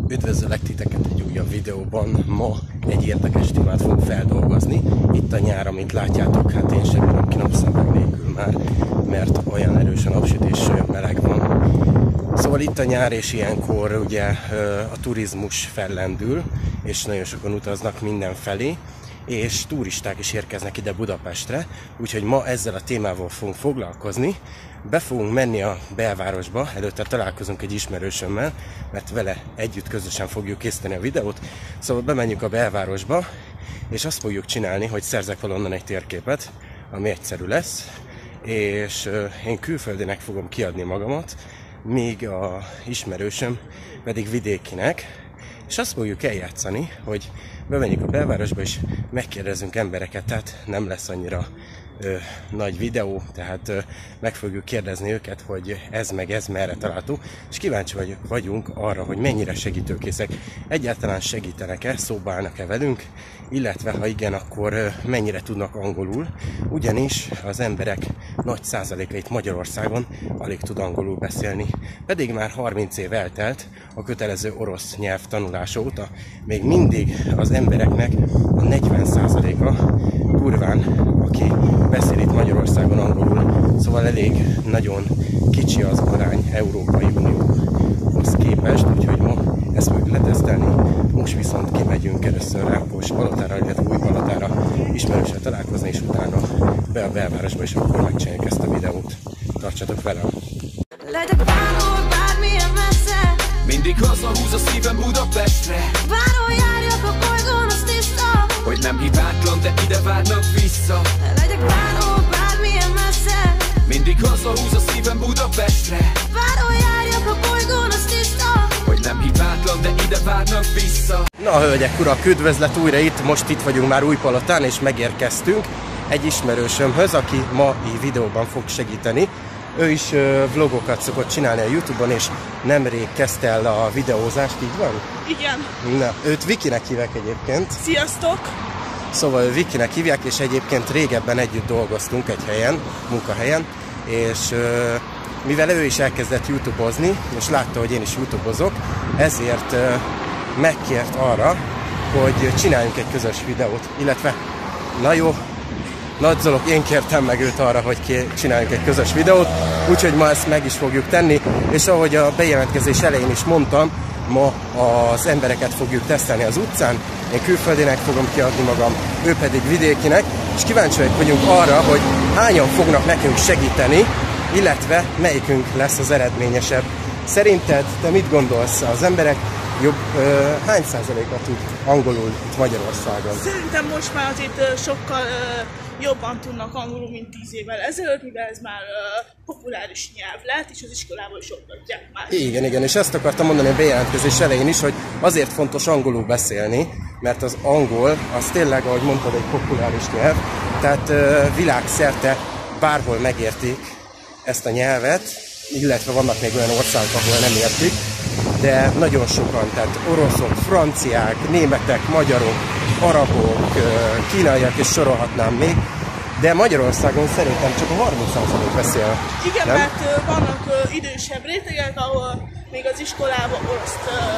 Üdvözöllek titeket egy újabb videóban. Ma egy érdekes témát fogunk feldolgozni. Itt a nyár, amit látjátok, hát én sem bírom ki napszemüveg nélkül már, mert olyan erős a napsütés, olyan meleg van. Szóval itt a nyár, és ilyenkor ugye a turizmus fellendül, és nagyon sokan utaznak mindenfelé, és turisták is érkeznek ide Budapestre, úgyhogy ma ezzel a témával fogunk foglalkozni. Be fogunk menni a belvárosba, előtte találkozunk egy ismerősömmel, mert vele együtt közösen fogjuk készíteni a videót. Szóval bemenjünk a belvárosba, és azt fogjuk csinálni, hogy szerzek valonnan egy térképet, ami egyszerű lesz, és én külföldinek fogom kiadni magamat, míg a ismerősöm pedig vidékinek, és azt fogjuk eljátszani, hogy bemenjünk a belvárosba és megkérdezünk embereket, tehát nem lesz annyira nagy videó, tehát meg fogjuk kérdezni őket, hogy ez meg ez merre található, és kíváncsi vagyunk arra, hogy mennyire segítőkészek. Egyáltalán segítenek-e, szóba állnak-e velünk, illetve ha igen, akkor mennyire tudnak angolul, ugyanis az emberek nagy százaléka itt Magyarországon alig tud angolul beszélni, pedig már 30 év eltelt a kötelező orosz nyelv tanulása óta, még mindig az embereknek a 40%-a durván, aki beszél itt Magyarországon angolul, szóval elég nagyon kicsi az arány Európai Unióhoz képest, úgyhogy ma ezt fogjuk letesztelni. Most viszont kimegyünk először Rákospalotára, illetve Újpalotára ismerőssel találkozni, és utána be a belvárosba, és akkor megcsináljuk ezt a videót. Tartsatok velem! Legyek bárhol, bármilyen messze, mindig hazahúz a szívem Budapestre. bárhol járjak a bolygón, az tiszta, Hogy nem hibátlan, de ide várnak vissza. legyek bárhol, bármilyen messze, Mindig hazahúz a szívem Budapestre. bárhol járjak a bolygón, az tiszta. Hogy nem hibátlan, de ide várnak vissza. Na, hölgyek, urak, üdvözlet újra itt, most itt vagyunk már Újpalotán, és megérkeztünk egy ismerősömhöz, aki ma így videóban fog segíteni. Ő is vlogokat szokott csinálni a YouTube-on, és nemrég kezdte el a videózást, így van? Igen. Na, őt Vikinek hívják egyébként. Sziasztok! Szóval ő Vikinek hívják, és egyébként régebben együtt dolgoztunk egy helyen, munkahelyen, és mivel ő is elkezdett YouTube-ozni, és látta, hogy én is YouTube-ozok, ezért megkért arra, hogy csináljunk egy közös videót, illetve, na jó, nagyzolok, én kértem meg őt arra, hogy csináljunk egy közös videót, úgyhogy ma ezt meg is fogjuk tenni, és ahogy a bejelentkezés elején is mondtam, ma az embereket fogjuk tesztelni az utcán, én külföldinek fogom kiadni magam, ő pedig vidékinek, és kíváncsiak vagyunk arra, hogy hányan fognak nekünk segíteni, illetve melyikünk lesz az eredményesebb. Szerinted te mit gondolsz? Az emberek hány százaléka tud angolul itt Magyarországon? Szerintem most már azért sokkal jobban tudnak angolul, mint 10 évvel ezelőtt, mivel ez már populáris nyelv lett, és az iskolában is oktatják már. Igen, és ezt akartam mondani a bejelentkezés elején is, hogy azért fontos angolul beszélni, mert az angol, az tényleg, ahogy mondtad, egy populáris nyelv, tehát világszerte bárhol megértik ezt a nyelvet, illetve vannak még olyan országok, ahol nem értik, de nagyon sokan, tehát oroszok, franciák, németek, magyarok, arabok, kínaiak, és sorolhatnám még, de Magyarországon szerintem csak a 30% beszél. Igen, nem? mert vannak idősebb rétegek, ahol még az iskolában oroszt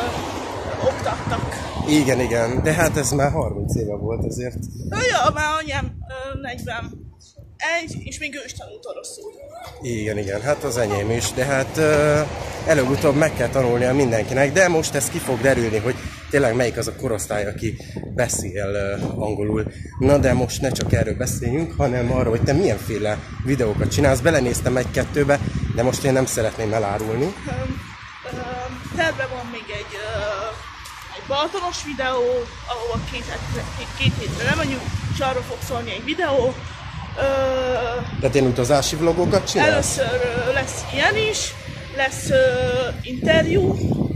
oktattak. Igen, de hát ez már 30 éve volt azért. Ja, már anyám 41, és még ő is tanult oroszul. Igen, hát az enyém is, de hát előbb-utóbb meg kell tanulnia mindenkinek, de most ez ki fog derülni, hogy tényleg melyik az a korosztály, aki beszél angolul. Na de most ne csak erről beszéljünk, hanem arról, hogy te milyenféle videókat csinálsz. Belenéztem egy-kettőbe, de most én nem szeretném elárulni. Terve van még egy balatonos videó, ahova két hétre lemegyünk, és arról fog szólni egy videó. Tehát én utazási vlogokat csinálsz? Először lesz ilyen is, lesz interjú,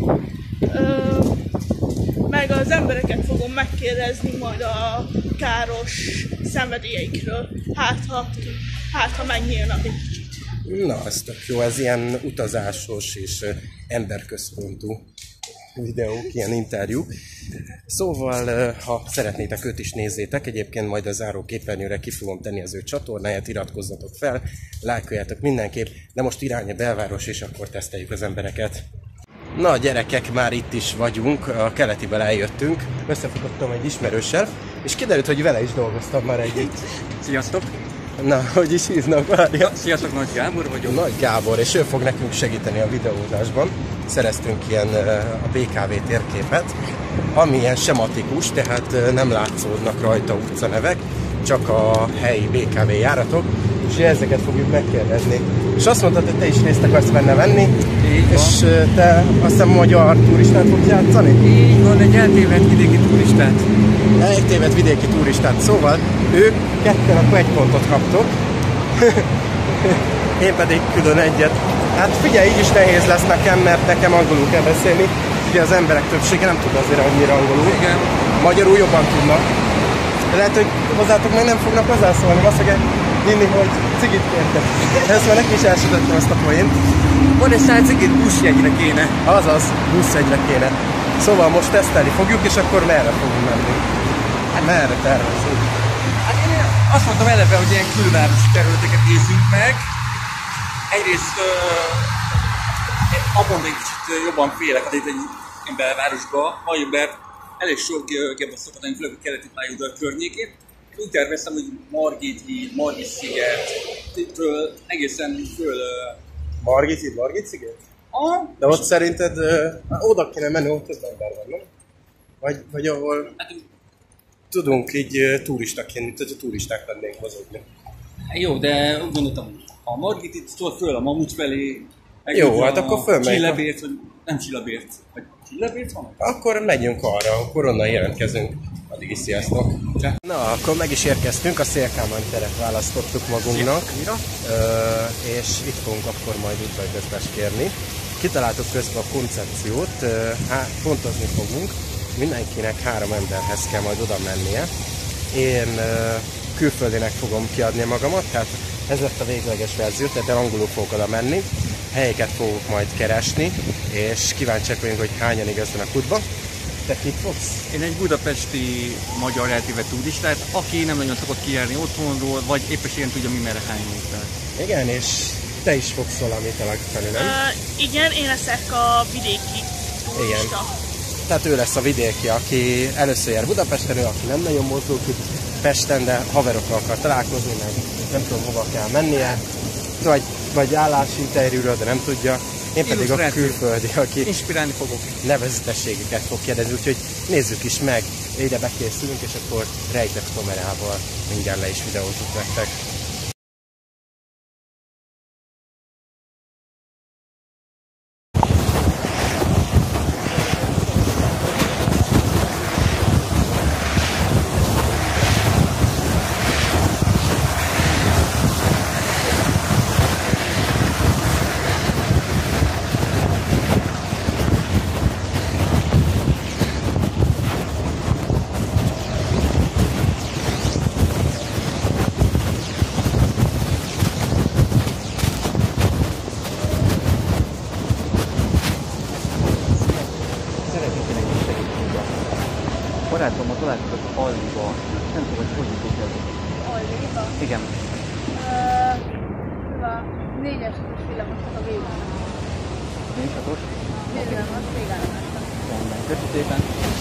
meg az embereket fogom megkérdezni majd a káros szenvedélyeikről, hát ha megnyílnak egy kicsit. Na, ez tök jó, ez ilyen utazásos és emberközpontú videók, ilyen interjú. Szóval, ha szeretnétek, őt is nézzétek, egyébként majd a záró képernyőre ki fogom tenni az ő csatornáját, iratkozzatok fel, lájkoljátok mindenképp, de most irány a belváros, és akkor teszteljük az embereket. Na gyerekek, már itt is vagyunk, a keletivel eljöttünk, összefutottam egy ismerőssel, és kiderült, hogy vele is dolgoztam már együtt. Sziasztok! Na, hogy is hívnak, várja? Sziasztok, Nagy Gábor vagyok. Nagy Gábor, és ő fog nekünk segíteni a videózásban. Szereztünk ilyen a BKV térképet, ami ilyen sematikus, tehát nem látszódnak rajta utcanevek, csak a helyi BKV járatok, és ezeket fogjuk megkérdezni. És azt mondtad, hogy te is részt akarsz benne venni, és te azt hiszem magyar turistát fogsz játszani? Így van, egy eltévedt vidéki turistát. Eltévedt vidéki turistát, szóval ők ketten akkor egy pontot kaptok, én pedig külön egyet. Hát figyelj, így is nehéz lesz nekem, mert nekem angolul kell beszélni. Ugye az emberek többsége nem tud azért annyira angolul. Igen. Magyarul jobban tudnak. De lehet, hogy hozzátok meg nem fognak hozzászólni, azt fogják hinni, hogy cigit kértek. Ezt már neki is elsütöttem azt a poént. Van egy száll cigit, buszjegyre kéne. Azaz, buszjegyre kéne. Szóval most tesztelni fogjuk, és akkor merre fogunk menni? Hát merre tervezünk? Hát én azt mondtam eleve, hogy ilyen külvárosi területeket nézzünk meg. Egyrészt abban egy kicsit jobban félek, hogy itt egy belvárosba vagyok, mert elég sok gebben szokott lenni, főleg a keleti pályaudvar környékét. Úgy terveztem, hogy Margit híd, Margit sziget, ittől egészen föl... Margit híd, Margit sziget? De ott szerinted oda kéne menni, ott több ember van, nem? Vagy ahol tudunk így turistaként, tehát a turisták lennénk mozogni. Jó, de úgy gondoltam, a Margit itt szól föl a Mamut felé. Jó, hát akkor fölmegyünk. Csillebért, vagy nem Csillebért, vagy Csillebért van? Akkor megyünk arra, akkor onnan jelentkezünk. Addig is sziasztok! Na, akkor meg is érkeztünk, a Szél-Kálmán teret választottuk magunknak, és itt fogunk akkor majd udvarközbest kérni. Kitaláltuk közben a koncepciót, pontozni fogunk, mindenkinek 3 emberhez kell majd oda mennie. Én külföldinek fogom kiadni magamat, tehát ez lett a végleges verzió, tehát angolul fogok oda menni, helyeket fogok majd keresni, és kíváncsiak vagyunk, hogy hányan igazán a kutba. Te kit fogsz? Én egy budapesti magyar eltévedt turistát, aki nem nagyon szokott kijárni otthonról, vagy éppen tudja mi merre hány méter. Igen, és te is fogsz valamit alakítani, nem? Igen, én leszek a vidéki turista. Igen. Tehát ő lesz a vidéki, aki először jár Budapesten, ő, aki nem nagyon mozdul Pesten, de haverokkal akar találkozni, meg nem tudom hova kell mennie, vagy állásinterjúról, de nem tudja. Én pedig a külföldi, aki inspirálni fogok. Nevezetességeket fog kérdezni, úgyhogy nézzük is meg, ide bekészülünk, és akkor rejtett kamerával mindjárt le is videózunk nektek. Barátommal találkozok a Alliba. Nem tudom, hogy jutok el. Alliba? Igen. A 4-es villamosnak a végállomás. 4-6-os? Villamos végállomásnak. Rendben. Köszönöm szépen.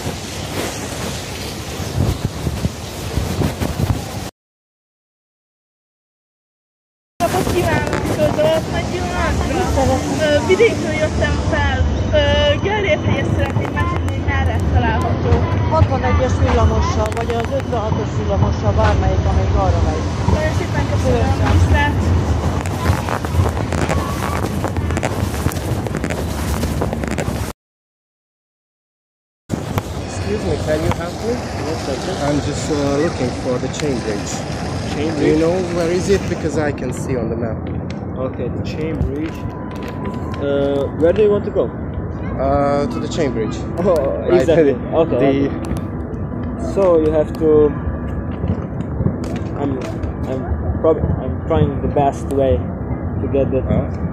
Napot kívánok, Zsolt, nagy pillanatra! Vidékről jöttem fel, Gellérhelyet szeretném mesélni, hogy merre található. 61-es villamossal, vagy az 56-os villamossal, bármelyik, amelyik arra megy. Nagyon szépen köszönöm, viszlát! Excuse me, can you help me? I'm just looking for the chain bridge. Chain Do you bridge? know where is it? Because I can see on the map. Okay, the chain bridge. Where do you want to go? To the chain bridge. Oh, Right, exactly. the- Okay. So you have to. I'm trying the best way to get that.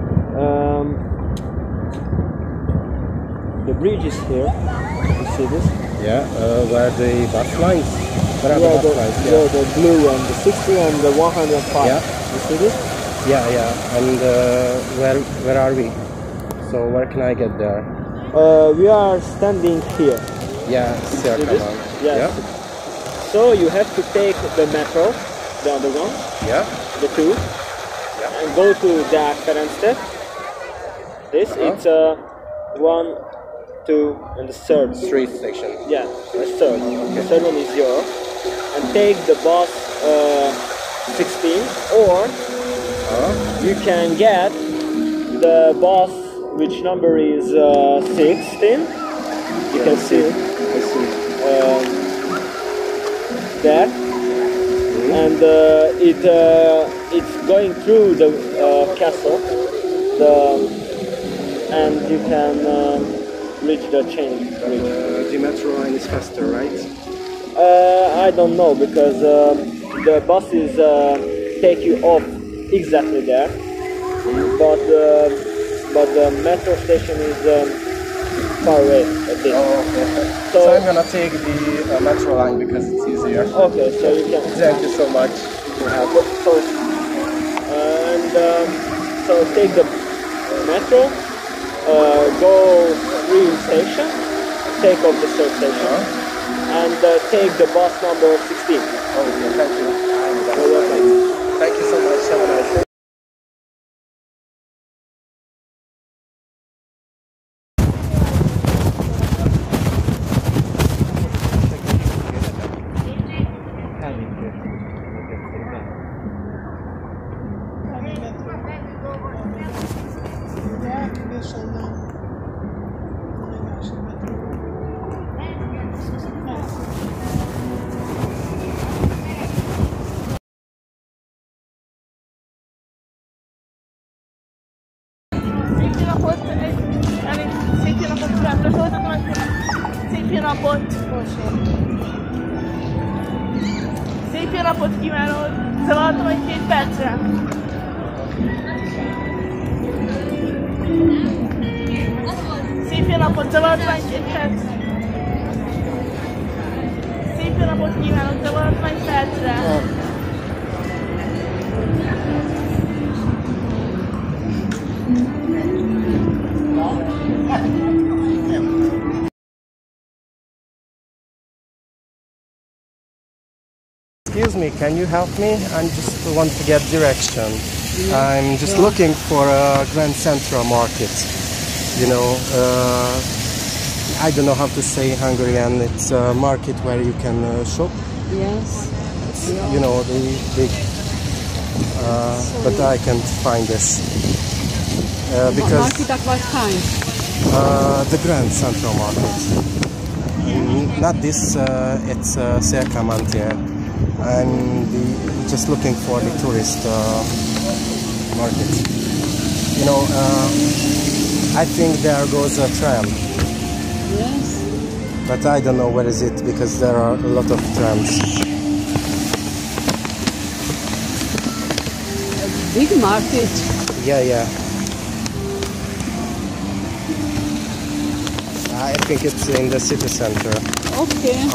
The bridge is here. You see this? Yeah, where the bus lines? Where are Yeah, the bus lines? the blue and the 60 and the 105. Yeah. You see this? Yeah, yeah. And where are we? So where can I get there? we are standing here. Yeah, circle this? one. Yes. So you have to take the metro, the underground, Yeah. the two, and go to the Ferencter. This it's 1, 2, and the third. Street station. Yeah, the third. The third one is yours. And take the bus 16, or you can get the bus which number is 16. You can see there, and it's going through the castle, and you can reach the chain bridge. The metro line is faster, right? I don't know, because the buses take you off exactly there, but the metro station is far away, I think. So I'm gonna take the metro line because it's easier. Okay, so you can. Thank you so much for help. So take the metro, go through station, take off the third station, and take the bus number 16. Okay, thank you. You're welcome. Thank you so much. Have a nice day. Szép jó napot kívánok! Zavartam egy 2 percre? Szép jó napot! Zavartam egy 2 percre? Szép jó napot kívánok! Zavartam egy percre? Excuse me, can you help me? I just want to get direction. I'm just looking for a Grand Central Market. You know, I don't know how to say in Hungarian. It's a market where you can shop. Yes. You know, the big. But I can't find this because Market at what time? the Grand Central Market. Not this. It's Szerkámantér. I'm just looking for the tourist market. You know, I think there goes a tram. Yes. But I don't know where is it because there are a lot of trams. A big market. Yeah. I think it's in the city center. Okay.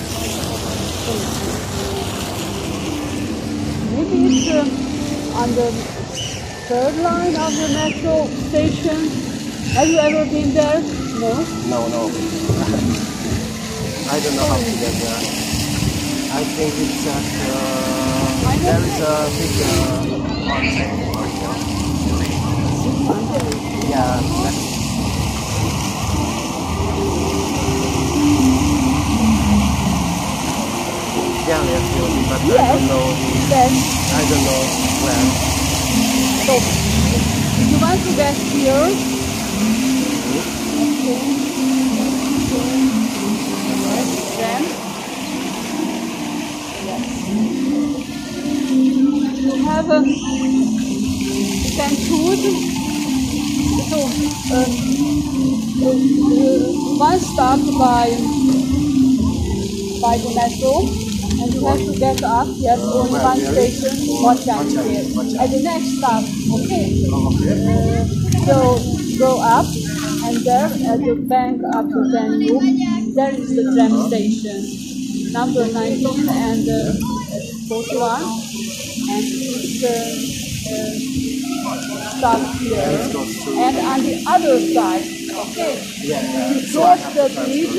Maybe it's on the third line of the metro station. Have you ever been there? No? No. I don't know how to get there. I think it's at, there is a big mountain. Yeah. Yeah, but Yes. I don't know. Yes. I don't know where. So, if you want to get here, then you have a, you can choose. So, one stop by the metro, and you have to get up. Yes, only one station, Botjántér. At the next stop, okay? So go up, and there at the bank up to Danube, there is the tram station, number 19 and 41, and it's stop here. And on the other side Okay? You cross the bridge,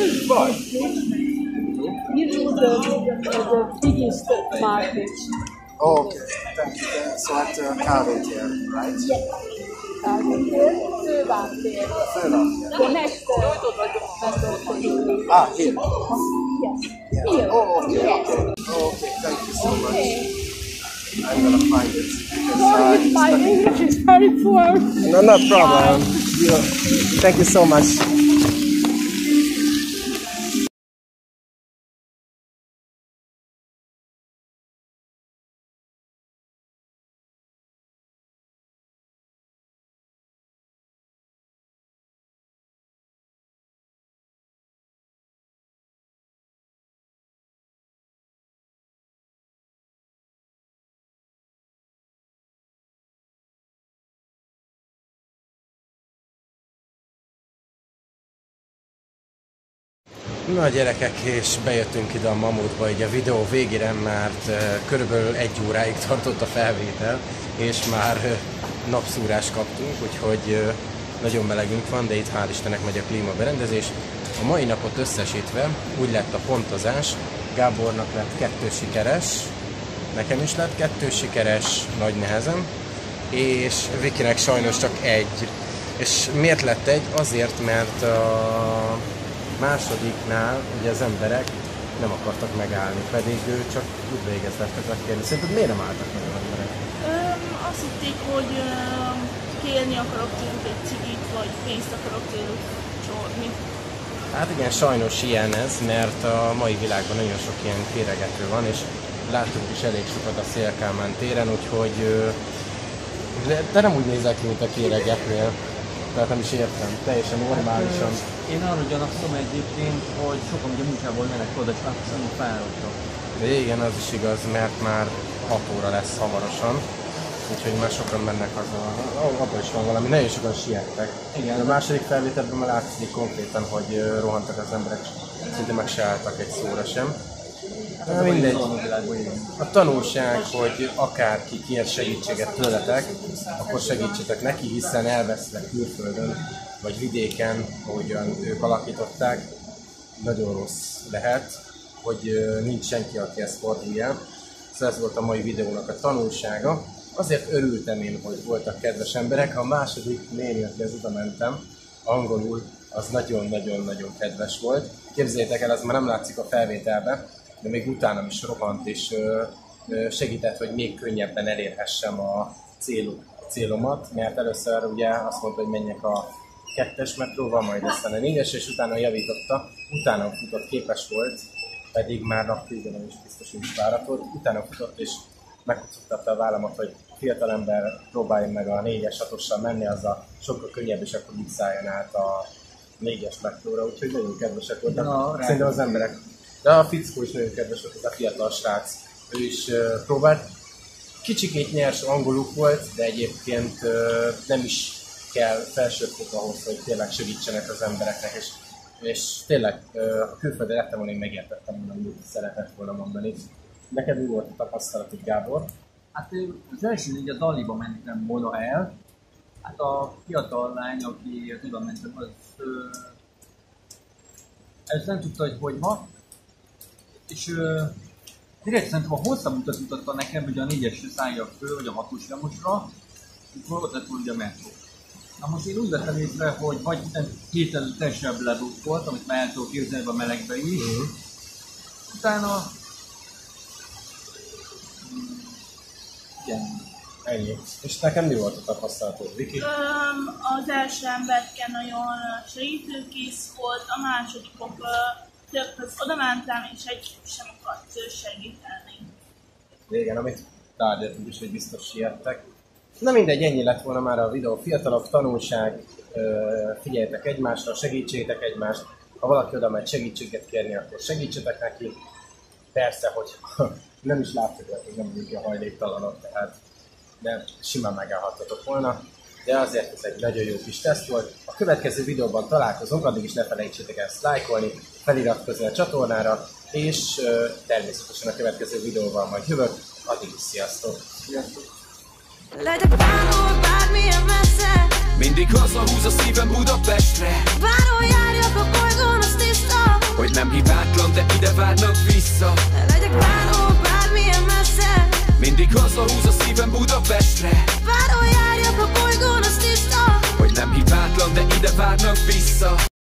here is the biggest market. Oh, okay. Thank you. So at Kárvétér, right? Yes. Kárvétér, Fővártér. Fővártér. The next vendor. Ah, here. Yes. Here. Oh, okay, Yes. okay. Oh, okay. Thank you so much. Okay. I'm gonna find it. Sorry, my English is very poor. No problem. Thank you so much. Na gyerekek, és bejöttünk ide a Mamutba így a videó végére, mert körülbelül 1 óráig tartott a felvétel, és már napszúrást kaptunk, úgyhogy nagyon melegünk van, de itt hál' Istennek megy a klímaberendezés. A mai napot összesítve úgy lett a pontozás, Gábornak lett 2 sikeres, nekem is lett 2 sikeres, nagy nehezen, és Vikinek sajnos csak 1. És miért lett 1? Azért, mert a másodiknál ugye az emberek nem akartak megállni, pedig ő csak úgy végeztettek kérni. Szerinted miért nem álltak meg az emberek? Azt hitték, hogy kérni akarok tőlük egy cigit, vagy pénzt akarok tőlük csorni. Hát igen, sajnos ilyen ez, mert a mai világban nagyon sok ilyen kéregető van, és láttunk is elég sokat a Széll Kálmán téren, úgyhogy de nem úgy nézel ki, mint a kéregetőnél. Tehát nem is értem, teljesen normálisan. Én arra gyanakszom egyébként, hogy sokan ugye munkából mennek oda, és látszani fáradtak. De igen, az is igaz, mert már 6 óra lesz hamarosan, úgyhogy már sokan mennek haza. Abban is van valami, nagyon sokan siettek. Igen. A második felvételben már látszik konkrétan, hogy rohantak az emberek, szinte meg se álltak egy szóra sem. De mindegy. A tanulság, hogy akárki kér segítséget tőletek, akkor segítsetek neki, hiszen elvesznek külföldön, vagy vidéken, ahogyan ők alakították, nagyon rossz lehet, hogy nincs senki, aki ezt fordulja. Szóval ez volt a mai videónak a tanulsága. Azért örültem én, hogy voltak kedves emberek. A második néni, akihez oda mentem, angolul, az nagyon-nagyon-nagyon kedves volt. Képzeljétek el, az már nem látszik a felvételben, de még utánam is rohant, és segített, hogy még könnyebben elérhessem a célomat, mert először ugye azt mondta, hogy menjek a 2-es metróval, majd aztán a 4-es, és utána javította, utána futott, képes volt, pedig már napközben is biztos, hogy váratott, utána futott, és megkuttatta a vállamat, hogy fiatalember próbáljon meg a 4-es 6-ossal menni, azzal sokkal könnyebb, és akkor így szálljon át a 4-es metróra, úgyhogy nagyon kedvesek voltak. Szerintem az emberek. De a fickó is nagyon kedves volt, ez a fiatal srác. Ő is próbált. Kicsikét nyers angoluk volt, de egyébként nem is kell felsőfok ahhoz, hogy tényleg segítsenek az embereknek, és tényleg a külföldre lettem volna, én megértettem volna, amit szeretett volna mondani. Neked mi volt a tapasztalatod, Gábor? Hát az első így a Daliba mentem volna el. Hát a fiatal lány, aki oda mentem, az ezt nem tudta, hogy van. És direkt szerintem a hosszabb utat mutatta nekem, hogy a 4-esre szálljak föl, vagy a 6-os villamosra, akkor ott lett volna a metró. Na most én úgy vettem észre, hogy vagy kételjesebb ledúlt, amit már el tudok képzelni a melegbe is. Utána... igen. Ennyi. És nekem mi volt a tapasztalatod, Viki? Az első emberke nagyon segítőkész volt, a másodikok többhöz oda mentem, és egy sem akart segíteni. Igen, amit tárgyaltunk is, hogy biztos siettek. Na mindegy, ennyi lett volna már a videó. Fiatalok, tanulság, figyeljetek egymásra, segítsétek egymást. Ha valaki oda megy segítséget kérni, akkor segítsetek neki. Persze, hogy nem is láttuk, hogy nem mondjuk a hajléktalanok, tehát de simán megállhattatok volna. De azért ez egy nagyon jó kis teszt volt. A következő videóban találkozunk, addig is ne felejtsétek ezt lájkolni, feliratkozni a csatornára, és természetesen a következő videóval majd jövök. Addig is sziasztok! Let the final ride me a message. Mindig hazahúz a szívem Budapestre. Váron járjak a bolygón, az tiszta, Hogy nem hibátlan, de ide várnak vissza. legyek bárhol, bármilyen messze. Mindig hazahúz a szívem Budapestre. Váron járjak a bolygón, az tiszta, Hogy nem hibátlan, de ide várnak vissza.